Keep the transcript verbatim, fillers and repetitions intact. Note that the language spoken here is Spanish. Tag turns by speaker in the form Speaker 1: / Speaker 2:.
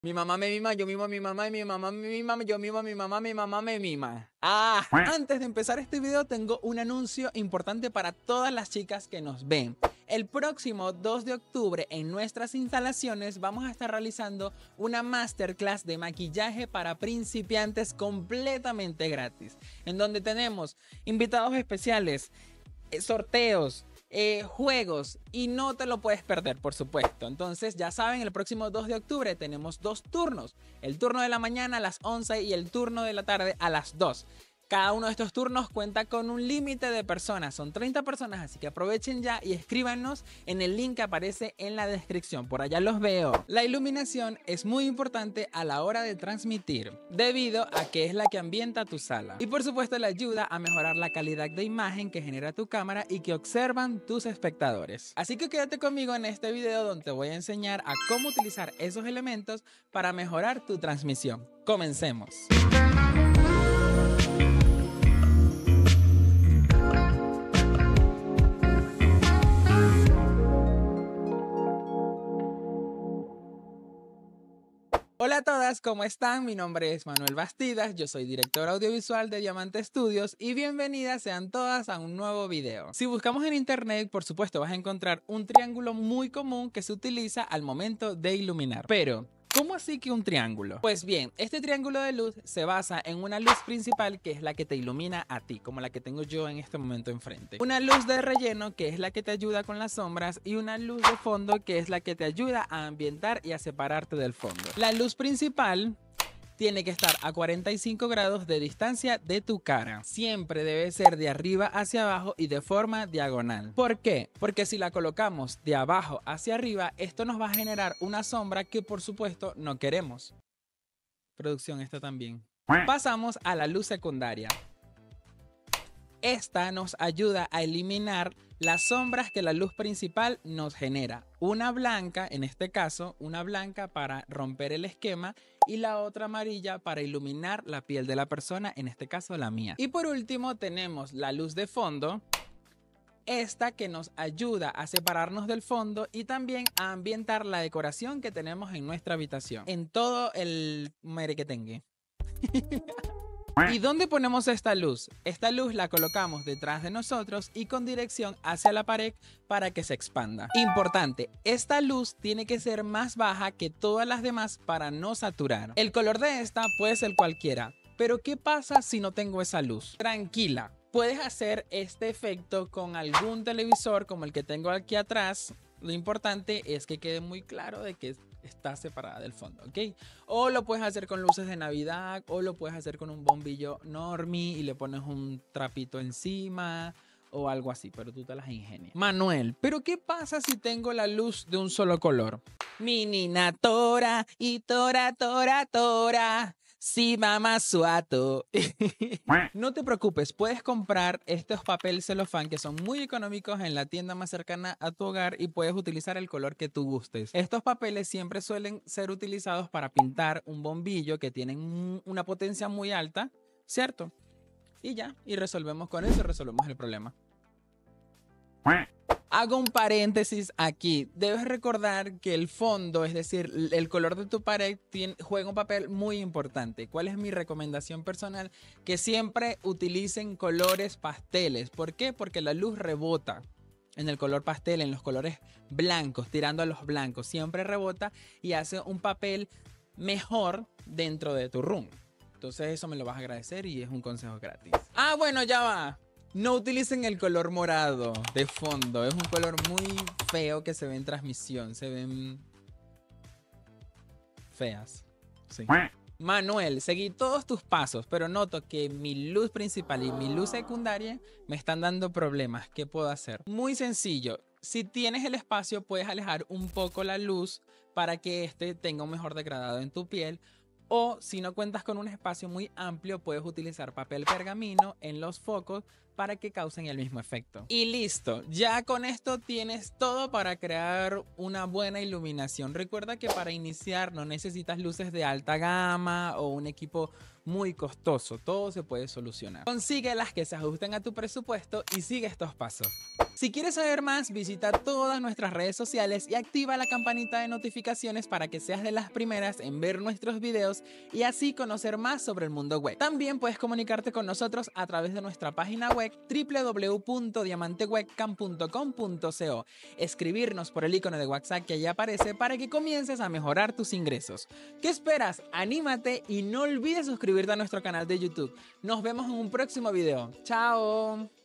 Speaker 1: Mi mamá me mima, yo mimo a mi mamá y mi mamá me mima, yo mimo a mi mamá, mi mamá me mima. Ah, antes de empezar este video tengo un anuncio importante para todas las chicas que nos ven. El próximo dos de octubre en nuestras instalaciones vamos a estar realizando una masterclass de maquillaje para principiantes completamente gratis, en donde tenemos invitados especiales, sorteos, Eh, juegos, y no te lo puedes perder, por supuesto. Entonces ya saben, el próximo dos de octubre tenemos dos turnos, el turno de la mañana a las once y el turno de la tarde a las dos. Cada uno de estos turnos cuenta con un límite de personas, son treinta personas, así que aprovechen ya y escríbanos en el link que aparece en la descripción, por allá los veo. La iluminación es muy importante a la hora de transmitir, debido a que es la que ambienta tu sala. Y por supuesto le ayuda a mejorar la calidad de imagen que genera tu cámara y que observan tus espectadores. Así que quédate conmigo en este video donde te voy a enseñar a cómo utilizar esos elementos para mejorar tu transmisión. Comencemos. Hola a todas, ¿cómo están? Mi nombre es Manuel Bastidas, yo soy director audiovisual de Diamante Studios y bienvenidas sean todas a un nuevo video. Si buscamos en internet, por supuesto vas a encontrar un triángulo muy común que se utiliza al momento de iluminar. Pero, ¿cómo así que un triángulo? Pues bien, este triángulo de luz se basa en una luz principal que es la que te ilumina a ti, como la que tengo yo en este momento enfrente. Una luz de relleno que es la que te ayuda con las sombras y una luz de fondo que es la que te ayuda a ambientar y a separarte del fondo. La luz principal tiene que estar a cuarenta y cinco grados de distancia de tu cara. Siempre debe ser de arriba hacia abajo y de forma diagonal. ¿Por qué? Porque si la colocamos de abajo hacia arriba, esto nos va a generar una sombra que por supuesto no queremos. Producción, esta también. Pasamos a la luz secundaria. Esta nos ayuda a eliminar las sombras que la luz principal nos genera. Una blanca, en este caso, una blanca para romper el esquema y la otra amarilla para iluminar la piel de la persona, en este caso la mía. Y por último tenemos la luz de fondo, esta que nos ayuda a separarnos del fondo y también a ambientar la decoración que tenemos en nuestra habitación, en todo el merequetengue. ¿Y dónde ponemos esta luz? Esta luz la colocamos detrás de nosotros y con dirección hacia la pared para que se expanda. Importante, esta luz tiene que ser más baja que todas las demás para no saturar. El color de esta puede ser cualquiera, pero ¿qué pasa si no tengo esa luz? Tranquila, puedes hacer este efecto con algún televisor como el que tengo aquí atrás. Lo importante es que quede muy claro de que está separada del fondo, ¿ok? O lo puedes hacer con luces de Navidad, o lo puedes hacer con un bombillo normie y le pones un trapito encima o algo así, pero tú te las ingenias. Manuel, ¿pero qué pasa si tengo la luz de un solo color? Mi nina tora y tora tora tora. Sí, mamá suato. No te preocupes, puedes comprar estos papel celofán que son muy económicos en la tienda más cercana a tu hogar y puedes utilizar el color que tú gustes. Estos papeles siempre suelen ser utilizados para pintar un bombillo que tienen una potencia muy alta, ¿cierto? Y ya, y resolvemos con eso, resolvemos el problema. Hago un paréntesis aquí. Debes recordar que el fondo, es decir, el color de tu pared, tiene, juega un papel muy importante. ¿Cuál es mi recomendación personal? Que siempre utilicen colores pasteles. ¿Por qué? Porque la luz rebota en el color pastel, en los colores blancos, tirando a los blancos. Siempre rebota y hace un papel mejor dentro de tu room. Entonces eso me lo vas a agradecer y es un consejo gratis. Ah, bueno, ya va. No utilicen el color morado de fondo. Es un color muy feo que se ve en transmisión. Se ven feas. Sí. Manuel, seguí todos tus pasos, pero noto que mi luz principal y mi luz secundaria me están dando problemas. ¿Qué puedo hacer? Muy sencillo. Si tienes el espacio, puedes alejar un poco la luz para que este tenga un mejor degradado en tu piel. O si no cuentas con un espacio muy amplio, puedes utilizar papel pergamino en los focos para que causen el mismo efecto. Y listo, ya con esto tienes todo para crear una buena iluminación. Recuerda que para iniciar no necesitas luces de alta gama o un equipo muy costoso, todo se puede solucionar. Consigue las que se ajusten a tu presupuesto y sigue estos pasos. Si quieres saber más, visita todas nuestras redes sociales y activa la campanita de notificaciones para que seas de las primeras en ver nuestros videos y así conocer más sobre el mundo web. También puedes comunicarte con nosotros a través de nuestra página web w w w punto diamante webcam punto com punto co, escribirnos por el icono de WhatsApp que allí aparece para que comiences a mejorar tus ingresos. ¿Qué esperas? Anímate y no olvides suscribirte a nuestro canal de YouTube. Nos vemos en un próximo video. ¡Chao!